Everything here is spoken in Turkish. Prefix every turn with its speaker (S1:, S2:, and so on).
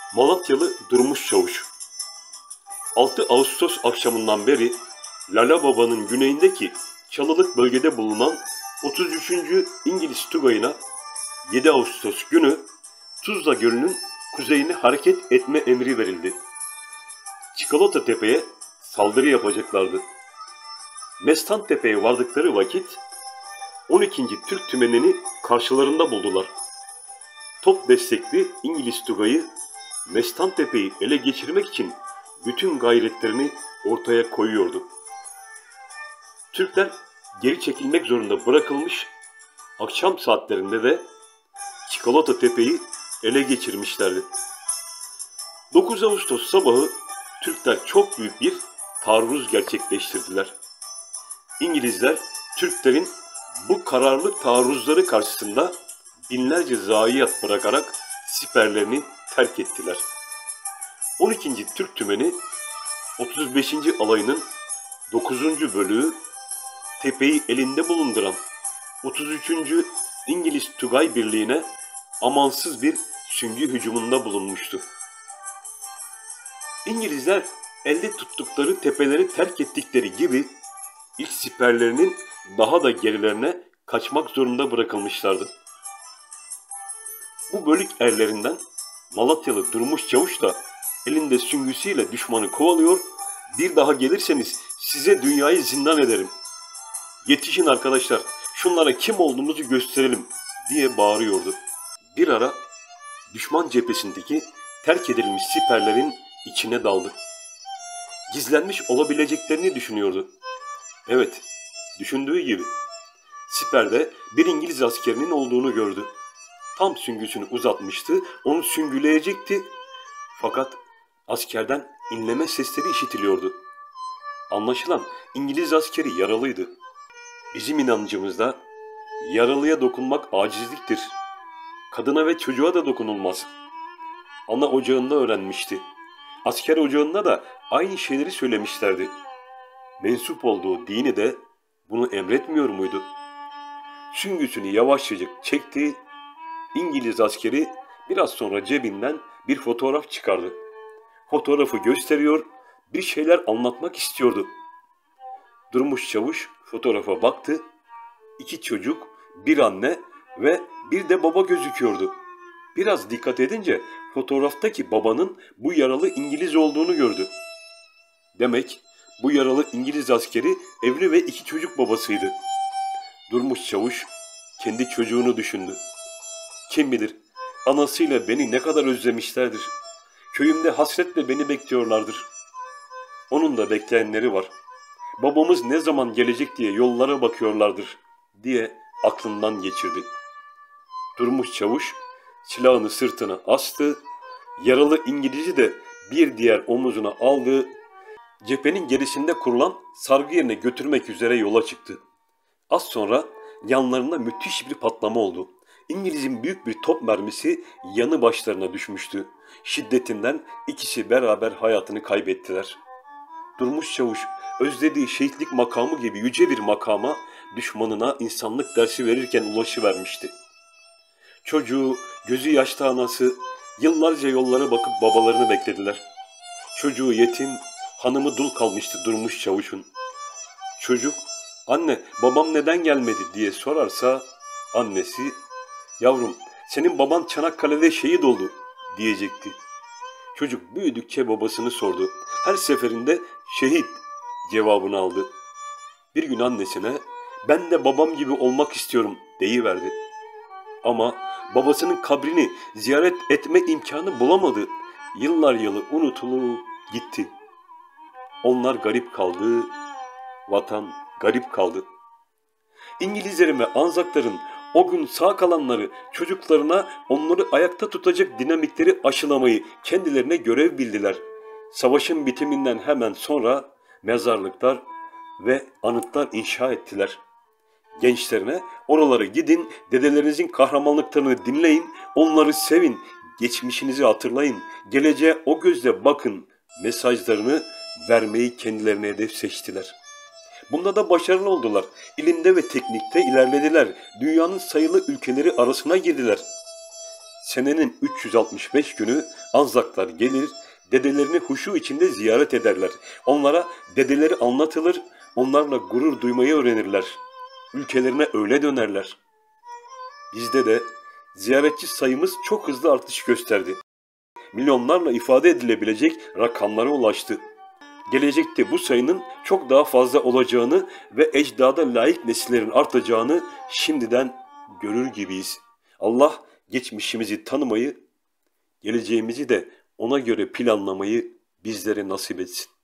S1: Malatyalı Durmuş Çavuş 6 Ağustos akşamından beri Lala Baba'nın güneyindeki Çalılık bölgede bulunan 33. İngiliz Tugayı'na 7 Ağustos günü Tuzla Gölü'nün kuzeyine hareket etme emri verildi. Çikolata Tepe'ye saldırı yapacaklardı. Mestan Tepe'ye vardıkları vakit 12. Türk Tümeni'ni karşılarında buldular. Top destekli İngiliz Tugayı Mestan Tepe'yi ele geçirmek için bütün gayretlerini ortaya koyuyordu. Türkler geri çekilmek zorunda bırakılmış, akşam saatlerinde de Çikolata Tepe'yi ele geçirmişlerdi. 9 Ağustos sabahı Türkler çok büyük bir taarruz gerçekleştirdiler. İngilizler Türklerin bu kararlı taarruzları karşısında binlerce zayiat bırakarak siperlerini terk ettiler. 12. Türk Tümeni 35. Alayı'nın 9. bölüğü tepeyi elinde bulunduran 33. İngiliz Tugay Birliği'ne amansız bir süngü hücumunda bulunmuştu. İngilizler elde tuttukları tepeleri terk ettikleri gibi ilk siperlerinin daha da gerilerine kaçmak zorunda bırakılmışlardı. Bu bölük erlerinden Malatyalı Durmuş Çavuş da elinde süngüsüyle düşmanı kovalıyor, "Bir daha gelirseniz size dünyayı zindan ederim. Yetişin arkadaşlar, şunlara kim olduğumuzu gösterelim," diye bağırıyordu. Bir ara düşman cephesindeki terk edilmiş siperlerin içine daldı. Gizlenmiş olabileceklerini düşünüyordu. Evet, düşündüğü gibi. Siperde bir İngiliz askerinin olduğunu gördü. Tam süngüsünü uzatmıştı, onu süngüleyecekti. Fakat askerden inleme sesleri işitiliyordu. Anlaşılan İngiliz askeri yaralıydı. Bizim inancımızda yaralıya dokunmak acizliktir. Kadına ve çocuğa da dokunulmaz. Ana ocağında öğrenmişti. Asker ocağında da aynı şeyleri söylemişlerdi. Mensup olduğu dini de bunu emretmiyor muydu? Süngüsünü yavaşçacık çekti. İngiliz askeri biraz sonra cebinden bir fotoğraf çıkardı. Fotoğrafı gösteriyor, bir şeyler anlatmak istiyordu. Durmuş Çavuş fotoğrafa baktı. 2 çocuk, bir anne ve bir de baba gözüküyordu. Biraz dikkat edince fotoğraftaki babanın bu yaralı İngiliz olduğunu gördü. Demek bu yaralı İngiliz askeri evli ve 2 çocuk babasıydı. Durmuş Çavuş kendi çocuğunu düşündü. Kim bilir anasıyla beni ne kadar özlemişlerdir. Köyümde hasretle beni bekliyorlardır. Onun da bekleyenleri var. Babamız ne zaman gelecek diye yollara bakıyorlardır diye aklından geçirdi. Durmuş Çavuş silahını sırtına astı, yaralı İngiliz'i de bir diğer omuzuna aldı, cephenin gerisinde kurulan sargı yerine götürmek üzere yola çıktı. Az sonra yanlarında müthiş bir patlama oldu. İngiliz'in büyük bir top mermisi yanı başlarına düşmüştü. Şiddetinden ikisi beraber hayatını kaybettiler. Durmuş Çavuş özlediği şehitlik makamı gibi yüce bir makama düşmanına insanlık dersi verirken ulaşıvermişti. Çocuğu, gözü yaşta anası yıllarca yollara bakıp babalarını beklediler. Çocuğu yetim, hanımı dul kalmıştı Durmuş Çavuş'un. Çocuk, "Anne, babam neden gelmedi?" diye sorarsa annesi, "Yavrum, senin baban Çanakkale'de şehit oldu," diyecekti. Çocuk büyüdükçe babasını sordu. Her seferinde "şehit" cevabını aldı. Bir gün annesine, "Ben de babam gibi olmak istiyorum," deyiverdi. Ama babasının kabrini ziyaret etme imkanı bulamadı. Yıllar yılı unutulup gitti. Onlar garip kaldı, vatan garip kaldı. İngilizlerin ve Anzakların o gün sağ kalanları çocuklarına onları ayakta tutacak dinamitleri aşılamayı kendilerine görev bildiler. Savaşın bitiminden hemen sonra mezarlıklar ve anıtlar inşa ettiler. Gençlerine oralara gidin, dedelerinizin kahramanlıklarını dinleyin, onları sevin, geçmişinizi hatırlayın, geleceğe o gözle bakın mesajlarını vermeyi kendilerine hedef seçtiler. Bunda da başarılı oldular. İlimde ve teknikte ilerlediler. Dünyanın sayılı ülkeleri arasına girdiler. Senenin 365 günü Anzaklar gelir, dedelerini huşu içinde ziyaret ederler. Onlara dedeleri anlatılır, onlarla gurur duymayı öğrenirler. Ülkelerine öyle dönerler. Bizde de ziyaretçi sayımız çok hızlı artış gösterdi. Milyonlarla ifade edilebilecek rakamlara ulaştı. Gelecekte bu sayının çok daha fazla olacağını ve ecdada layık nesillerin artacağını şimdiden görür gibiyiz. Allah geçmişimizi tanımayı, geleceğimizi de ona göre planlamayı bizlere nasip etsin.